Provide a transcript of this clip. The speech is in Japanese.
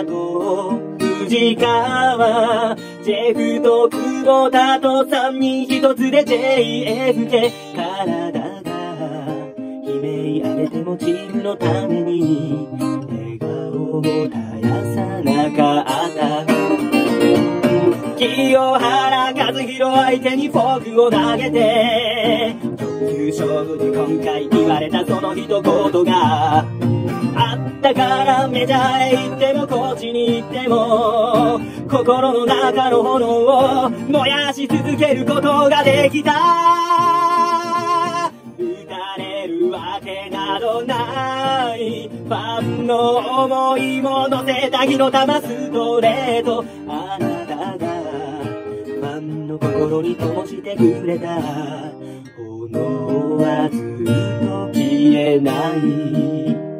と藤川、ジェフと久保田と三人一つで JFK。 体が悲鳴上げてもチームのために笑顔を絶やさなかった。清原和博相手にフォークを投げて、直球勝負で今回言われたその一言があったから、メジャーへ行ってもコーチに行っても心の中の炎を燃やし続けることができた。打たれるわけなどない、ファンの思いも乗せた火の玉ストレート。あなたがファンの心に灯してくれた炎はずっと消えない。